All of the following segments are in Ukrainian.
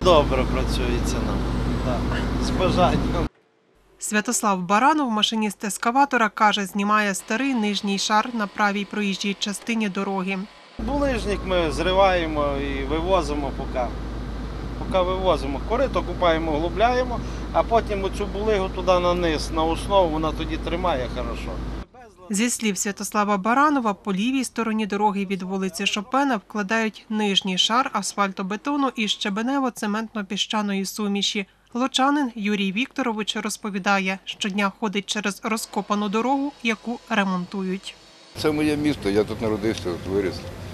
добре працюється нам. Да. З бажанням. Святослав Баранов, машиніст ескаватора, каже, знімає старий нижній шар на правій проїжджій частині дороги. Булижник ми зриваємо і вивозимо поки. Поки вивозимо. Корито купаємо, глубляємо, а потім оцю булигу туди на низ, на основу, вона тоді тримає хорошо. Зі слів Святослава Баранова, по лівій стороні дороги від вулиці Шопена вкладають нижній шар асфальтобетону і щебенево-цементно-піщаної суміші. Лучанин Юрій Вікторович розповідає, щодня ходить через розкопану дорогу, яку ремонтують. Це моє місто, я тут народився, тут виріс.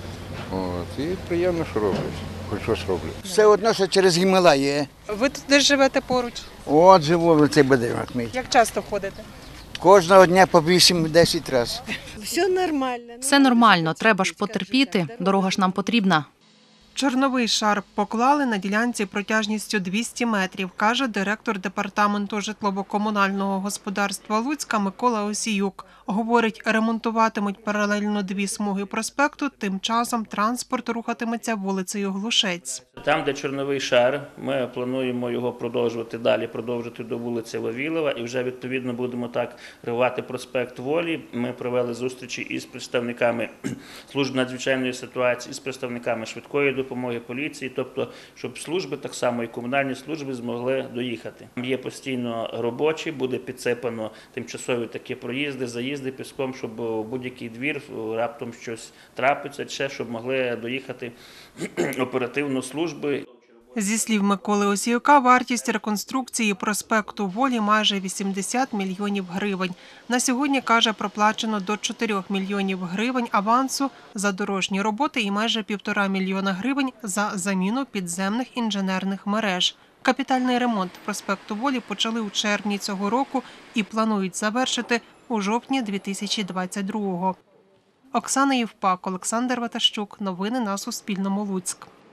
І приємно, що роблять, хоч щось роблять. Все одно, що через Гімалаї. Ви тут десь живете поруч? От живу в цей будинок мій. Як часто ходите? Кожного дня по 8-10 разів. Все нормально, треба ж потерпіти, дорога ж нам потрібна. Чорновий шар поклали на ділянці протяжністю 200 метрів, каже директор департаменту житлово-комунального господарства Луцька Микола Осіюк. Говорить, ремонтуватимуть паралельно дві смуги проспекту, тим часом транспорт рухатиметься вулицею Глушець. Там, де чорновий шар, ми плануємо його продовжувати далі, продовжити до вулиці Вавілова і вже відповідно будемо так ривати проспект Волі. Ми провели зустрічі із представниками служб надзвичайної ситуації, з представниками швидкої допомоги, поліції, тобто, щоб служби, так само і комунальні служби змогли доїхати. Є постійно робочі, буде підсипано тимчасові такі проїзди, заїзди піском, щоб у будь-який двір раптом щось трапиться, ще, щоб могли доїхати оперативно служби. Зі слів Миколи Осіюка, вартість реконструкції проспекту Волі майже 80 мільйонів гривень. На сьогодні, каже, проплачено до 4 мільйонів гривень авансу за дорожні роботи і майже 1,5 мільйона гривень за заміну підземних інженерних мереж. Капітальний ремонт проспекту Волі почали у червні цього року і планують завершити у жовтні 2022-го. Оксана Євпак, Олександр Ватащук. Новини на Суспільному. Луцьк.